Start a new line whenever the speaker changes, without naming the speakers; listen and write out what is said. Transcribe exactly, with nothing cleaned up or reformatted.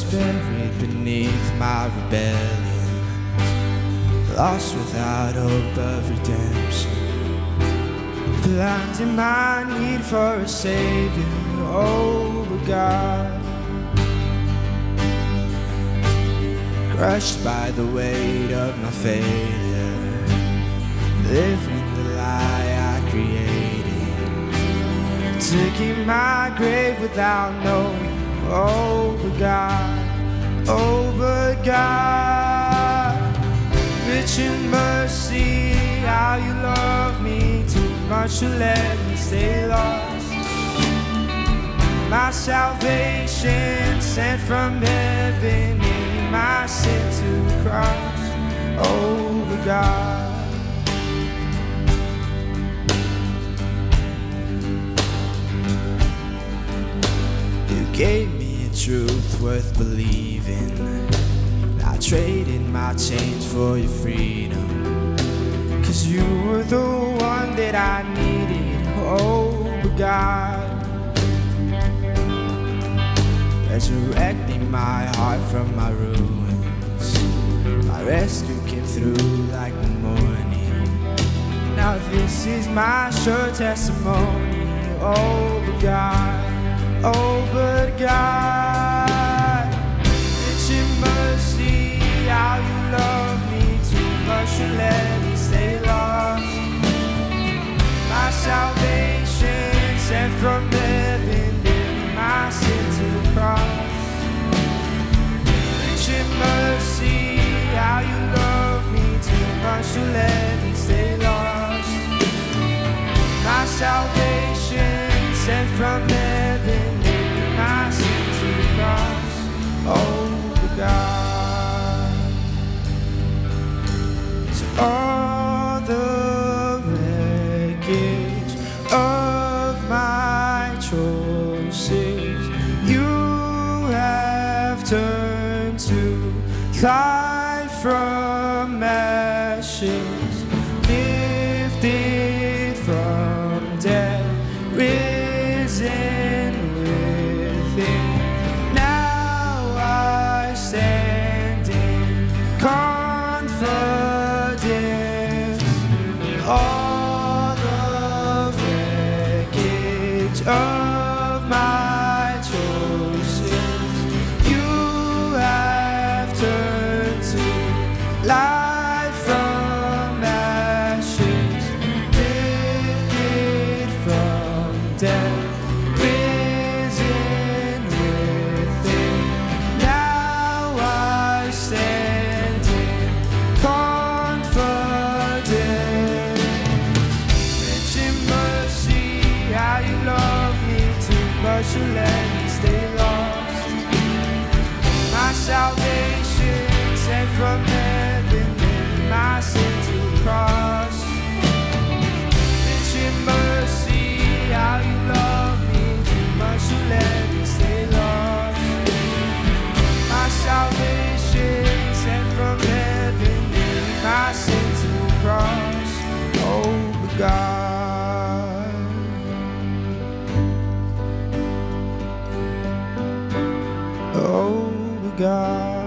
was buried beneath my rebellion, lost without hope of redemption, blind in my need for a savior. Oh, but God, crushed by the weight of my failure, living the lie I created, to keep my grave without knowing. Oh, but God, oh, but God, rich in mercy, how you love me too much to let me stay lost. My salvation sent from heaven, in my sin to cross. Oh, but God, you gave me a truth worth believing. I traded my chains for your freedom, 'cause you were the one that I needed. Oh, but God, resurrecting my heart from my ruins, my rescue came through like the morning. Now this is my sure testimony. Oh, but God, oh, but God, rich in mercy, how you love me too much to let me stay lost. My salvation sent from heaven, my sin to cross. Rich in mercy, how you love me too much to let me stay lost. My salvation sent from heaven, my sin to cross. Oh, but God, to all the wreckage of my choices, you have turned to life from ashes, lifted from death, risen with Him. Now I stand in confidence, all the wreckage of my choices, you have turned to life from ashes, lifted from death, risen with Him. Now I stand in confidence. Rich in mercy, how you love me too much to let me stay lost. My salvation sent from heaven, my sin to cross. Rich in mercy, how you love me too much to let me stay lost. My salvation sent from heaven, my sin to cross. Oh, but God, oh, but God.